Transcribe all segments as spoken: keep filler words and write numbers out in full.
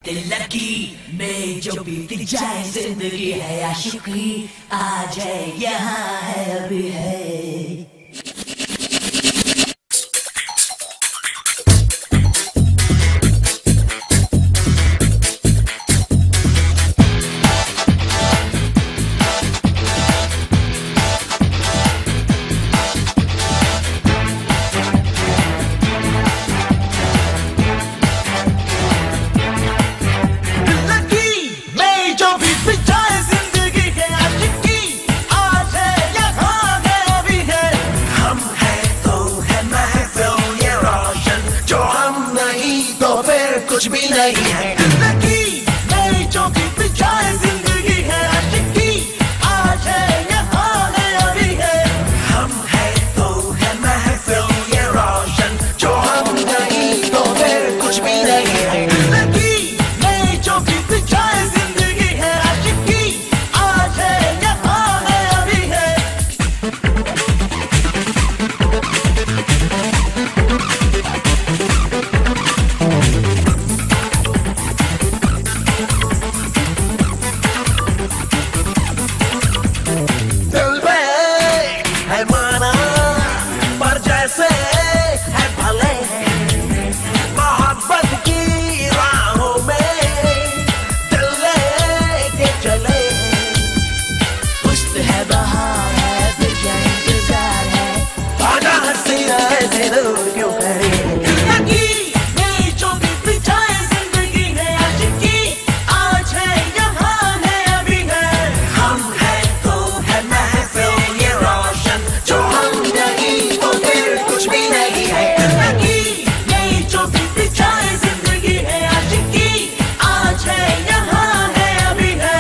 Lucky में जो बीत जाए जिंदगी है आशिकी, आ जाए यहाँ है अभी है। कुछ भी नहीं है लकी मेरी जो भी पिछाए जिंदगी है आशिकी, आज है यहाँ है अभी है। हम है तो है महफिल ये रोशन, जो हम नहीं तो फिर कुछ भी नहीं है लकी मेरी जो भी पिछाए जिंदगी है आशिकी, आज है यहाँ है अभी है। क्यों करें लकी मेरी जो भी पिछाए जिंदगी है आशिकी, आज है यहाँ है अभी है। हम है तो है महफिल ये रोशन, जो हम नहीं तो फिर कुछ भी नहीं है लकी मेरी जो भी पिछाए जिंदगी है आशिकी, आज है यहाँ है अभी है।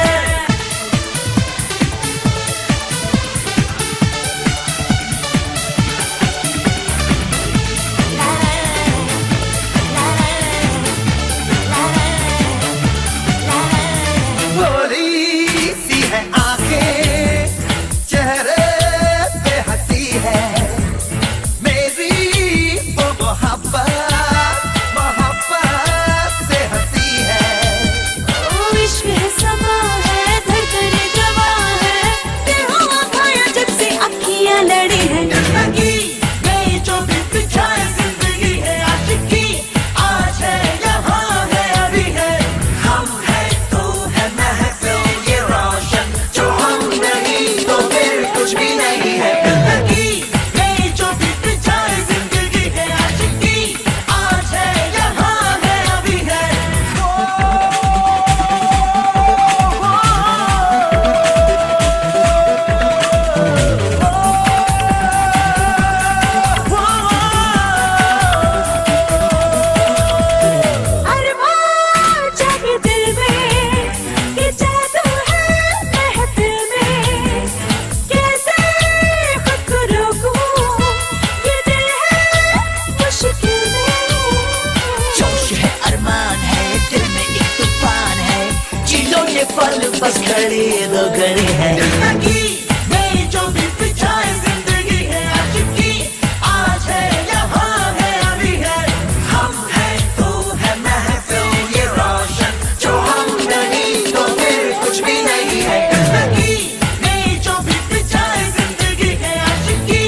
पल बस खड़ी दो घड़ी है लकी मेरी जो भी पिछाए जिंदगी है आशिकी, आज है यहाँ है अभी है। हम है तो है महफिल ये रोशन, जो हम नहीं तो फिर कुछ भी नहीं है लकी मेरी जो भी पिछाए जिंदगी है आशिकी,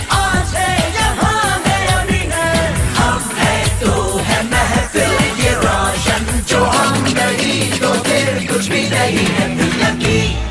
आज है यहाँ है अभी है। हम है तो है महफिल ये रोशन, जो हम नहीं तो फिर कुछ भी नहीं है लकी।